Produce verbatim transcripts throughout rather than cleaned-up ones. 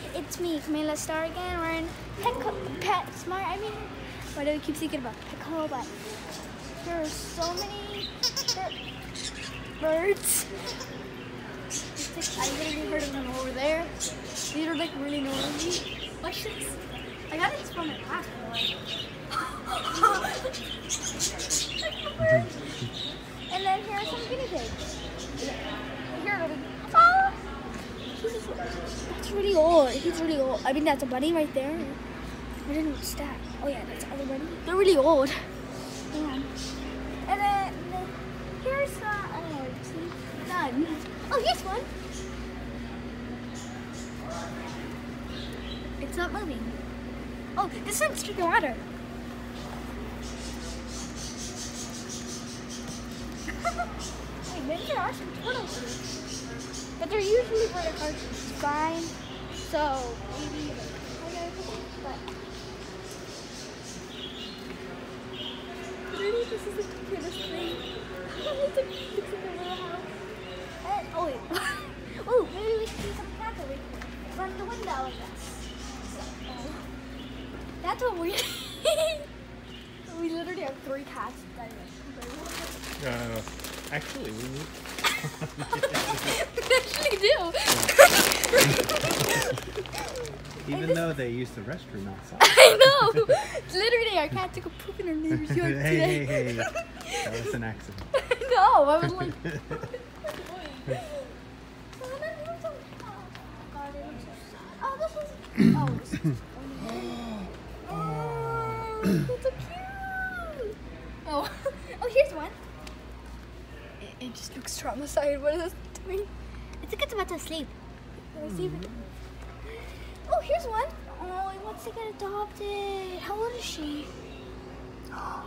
it's me, Camila Star again. We're in Petco, PetSmart. I mean, why do I keep thinking about Petco? But there are so many birds. It's like, I literally heard of them over there. These are like really noisy. Watch this. I got this from my class, by the way. And then here are some guinea pigs. Here are the oh, that's really old. He's really old. I mean, that's a bunny right there. I didn't know what's that. Oh yeah, that's other bunny. They're really old. Yeah. And then, and then here's the oh, see, none. Oh, here's one. It's not moving. Oh, this one's drinking water. Wait, maybe there are some turtles here. But they're usually where the car's fine. So, maybe, but. Really, this is the cutest thing. It's like fixing a little house. And, oh, wait. Oh, maybe we should do some cats over here. Run the window, I guess. So, that's what we we literally have three cats. Uh, actually, we need. We actually do. Even though they use the restroom outside. I know. Literally, our cat took a poop in our neighbor's yard hey, today. hey, hey! That was an accident. No, I was like. Oh, this was. Oh, this is. That's so cute! Oh, oh, here's one. It, it just looks traumatized. What is this doing? I think it's about to sleep. Let me see if it... Oh, here's one. Oh, he wants to get adopted. How old is she? Oh.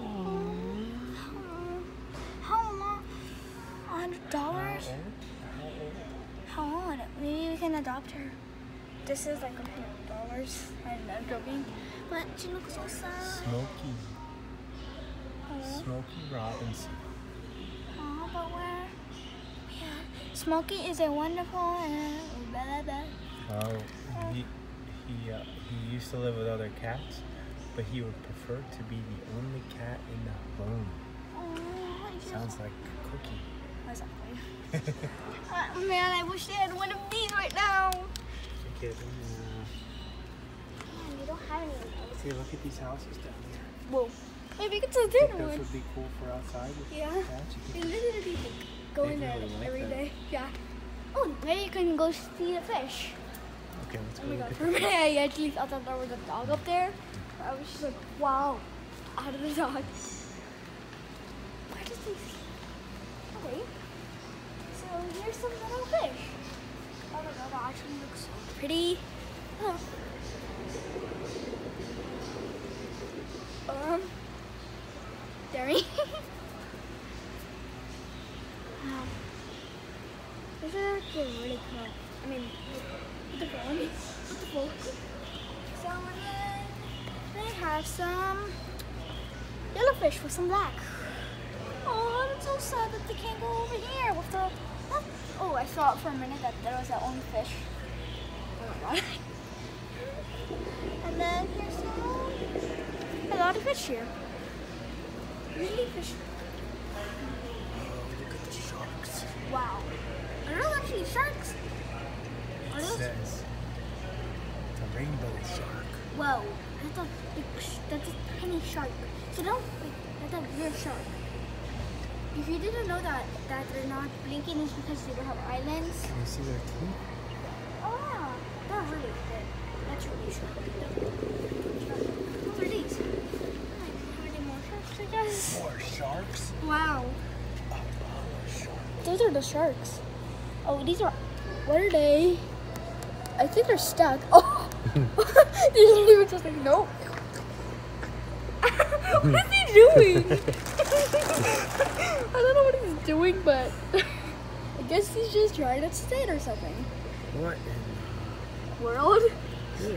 How long? A hundred dollars? How old? Maybe we can adopt her. This is like a hundred dollars. I'm not joking. But she looks so sad. Smokey. Hello? Smokey Robinson. Oh, but where? Yeah. Smokey is a wonderful and blah, blah. Oh, he he uh, he used to live with other cats, but he would prefer to be the only cat in the home. Oh, Sounds like Cookie. Exactly. uh, man, I wish they had one of these right now. Okay, then, Man, you don't have any of those. uh, see, look at these houses down there. Whoa. Maybe it's a I think dinner those one. would be cool for outside with Yeah. cats. You You could- literally go They in there really like every that. day. Yeah. Oh, maybe you can go see the fish. Okay, let's Oh go my look god, at for a the minute I actually thought that there was a dog up there. I was just like, wow, out of the dog. Where does he see? Okay. So here's some little fish. Oh my god, that actually looks so pretty. Oh. Um, Derry. Wow. These are actually really cool. I mean, with the phone, with the phone. So and then they have some yellowfish with some black. Oh, it's so sad that they can't go over here with the. Oh, I thought for a minute that there was that only fish. Oh my god. And then here's some, a lot of fish here. Really fish. Oh, look at the sharks. Wow. Are those actually sharks? Are It those? says it's a rainbow shark. Whoa, that's a big, sh that's a tiny shark. So don't, like, that's a real shark. If you didn't know that, that they're not blinking, it's because they don't have eyelids. Can you see their teeth? Oh yeah, they're really good. That's really sharp. What are these? Like, how many more sharks, I guess? More sharks? Wow. A mama shark. Those are the sharks. Oh, these are, what are they? I think they're stuck. Oh, they literally were just like, nope. What is he doing? I don't know what he's doing, but I guess he's just trying to sit or something. What in the World? Yeah.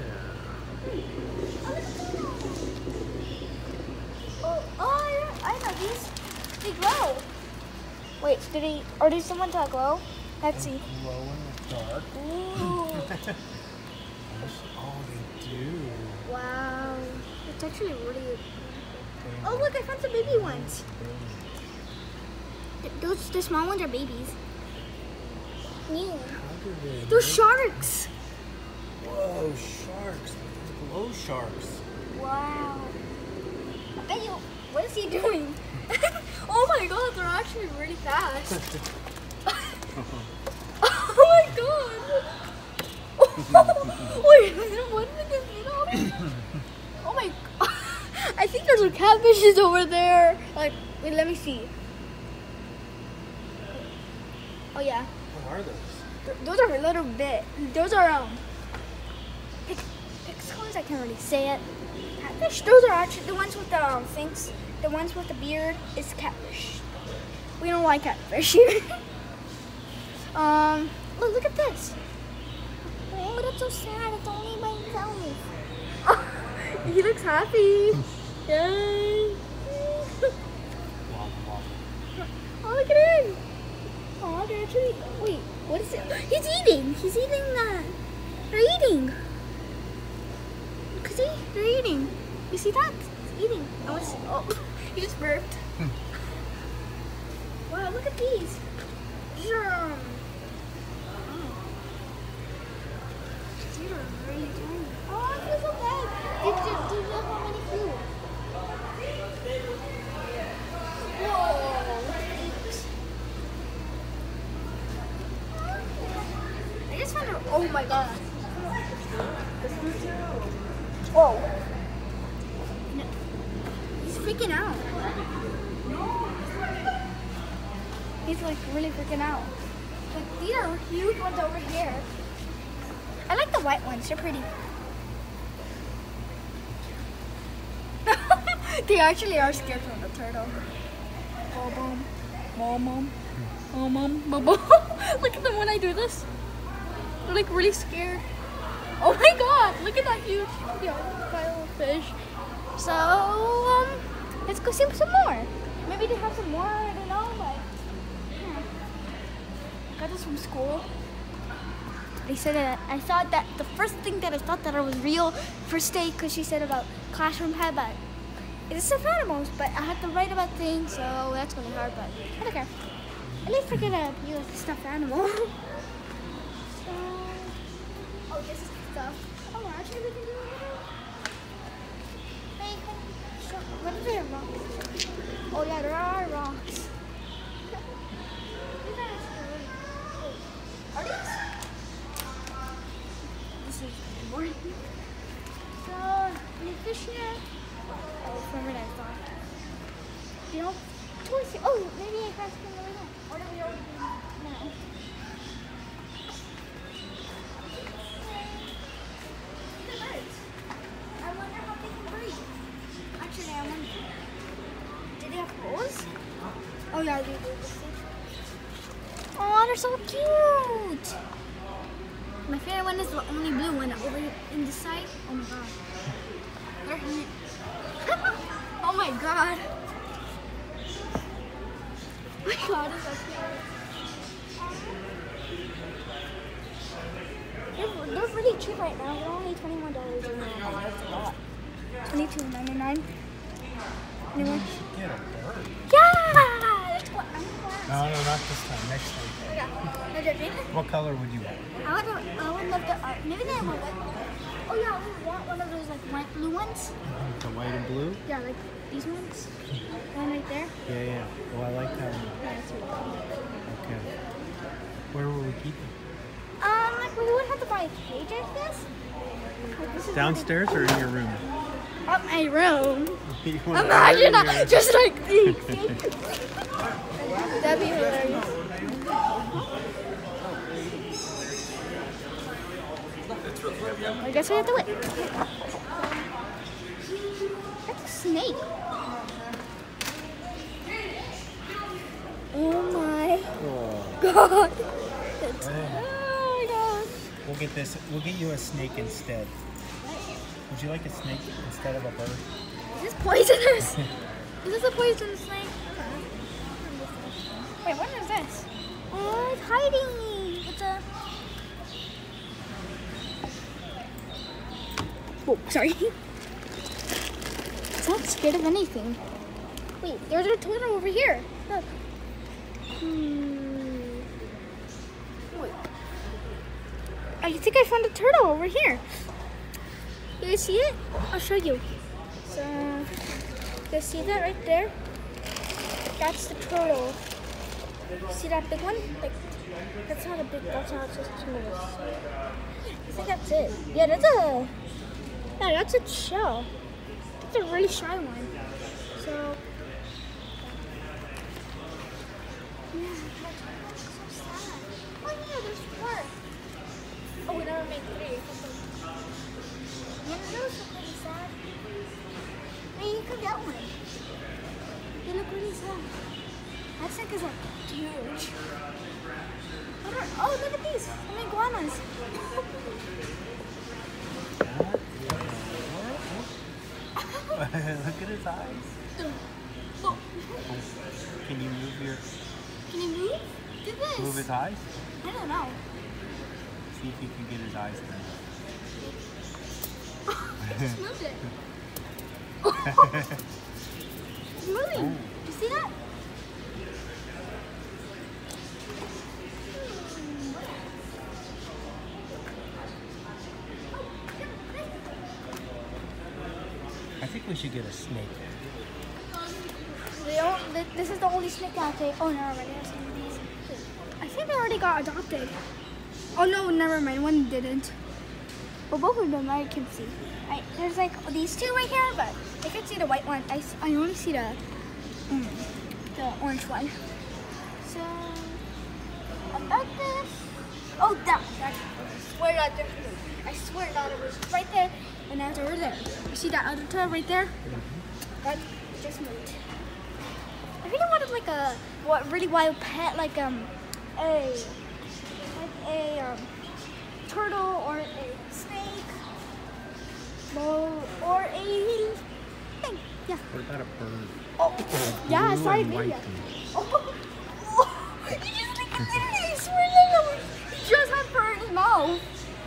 Oh, oh, I know these. They glow. Wait, did he? Are these the ones that glow? Let's see. Glow in the dark. Ooh. Oh, they do. Wow. It's actually really... Oh, look, I found some baby ones. Th- Those, the small ones are babies. New. How do they Those make- sharks. Whoa, sharks. Glow sharks. Wow. I bet you... What is he doing? Oh my god, they're actually really fast. Oh my god. Wait, what did this get off? Oh my god. I think there's some catfishes over there. Like, wait, let me see. Oh yeah. What are those? Th- Those are a little bit. Those are um. Pic- Pixels. I can't really say it. Catfish. Those are actually the ones with the um, things. The ones with the beard is catfish. We don't like catfish here. um. Look, look at this. Oh, that's so sad. It's only by himself. He looks happy. Yay. Wobble, wobble. Oh, look at him. Oh, they're actually. Wait, what is it? He's eating. He's eating that. They're eating. See? They're eating. You see that? It's eating. I want to see. Oh, he just burped. Wow, look at these. These are, um. Oh. These are really tiny. Oh, I feel so bad. Did you, did you have many food? Whoa. I just wonder. Oh my god. Whoa. No. He's freaking out. He's like really freaking out. Like, these are huge ones over here. I like the white ones. They're pretty. They actually are scared from the turtle. Boom, boom, boom, boom, boom, boom, boom, boom. Look at them when I do this. They're like really scared. Oh my god, look at that huge, you know, pile of fish. So, um, let's go see some more. Maybe they have some more, I don't know, but yeah. Got this from school. They said that, I thought that, the first thing that I thought that it was real first day, because she said about classroom pet, but it's stuffed animals, but I had to write about things, so that's really hard, but I don't care. At least I get to use a stuffed animal. So, oh, this is stuff. Oh, actually, we can do it. Hey, so, what are there rocks? Oh, yeah, there are rocks. These are actually really cool. Are these? This is boring. So, any fish here? Oh, from what I thought. You know, towards the, oh, maybe I can spin over there. Or did we already do that? No. I wonder how they can breathe. Actually, I wonder. Do they have holes? Oh yeah, they do. Oh, they're so cute. My favorite one is the only blue one over here in the side. Oh my god. They're huge. Oh my god. Oh my god, it's so cute. They're, they're pretty cheap right now. They're only twenty-one dollars. That's a lot. twenty-two ninety-nine. Anyway. Get a bird. Yeah! That's what I'm glad. No, no, not this time. Next time. Yeah. No, they're big. What color would you want? I would, I would love to, uh, maybe they have one. Oh yeah, we want one of those like white blue ones. The white and blue? Yeah, like these ones. One right there. Yeah, yeah. Oh, I like that one. Yeah, that's really cool. Okay. Where will we keep it? Um, like we would have to buy a cage, I guess. Like, this is Downstairs or in your room? Up my room. You wanna Imagine put it in that, your- just like these. That'd be hilarious. I guess we have to wait. That's a snake. Oh my Oh. god. That's, oh my god. We'll get this. We'll get you a snake instead. Would you like a snake instead of a bird? Is this poisonous? Is this a poisonous snake? Wait, what is this? Oh, it's hiding. It's a. Whoa, sorry. It's not scared of anything. Wait, there's a turtle over here. Look. Hmm. Wait. I think I found a turtle over here. You guys see it? I'll show you. So, you guys see that right there? That's the turtle. See that big one? Like, that's not a big, that's not just turtles. I think that's it. Yeah, that's a, yeah, that's a shell. That's a really shy one. So, yeah, that's so sad. Oh yeah, there's four. Oh, we never made three. Yeah, those look really sad. Hey, you could get one. They look really sad. That thing is like huge. Oh, look at these. Some iguanas. Look at his eyes. Oh. Can you move your... Can you move? Do this. Move his eyes? I don't know. See if you can get his eyes then. I just moved it. It's moving. Oh. You see that? I think we should get a snake. They don't, th this is the only snake out there. Oh, never mind. There's some of these. I think they already got adopted. Oh, no, never mind. One didn't. Well, both of them I can see. I, there's like these two right here, but I can see the white one. I, I only see the, mm, the orange one. So, about this. Oh, that. that I swear that there, I swear that it was right there, and now it's over there. You see that other toe right there? That just moved. I really wanted like a what really wild pet, like um a like a um, turtle or a snake, or, or a thing. Yeah. What about a bird? Oh, yeah, I Blue saw it. and white Yeah. thing. Oh, oh, he just like literally, I swear to God, he just had fur in his mouth.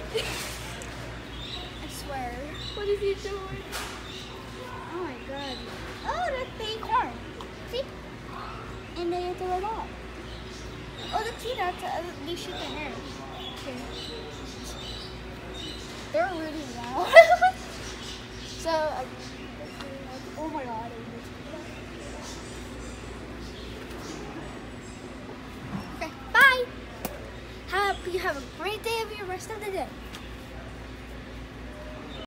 I swear. What is he doing? Oh my God. Oh, that's the acorn. See? And they throw it out. Oh, the cheetah, uh, they shoot their hair. Okay. They're really loud. So, uh, oh my God. Okay, bye. Have you have a great day of your rest of the day.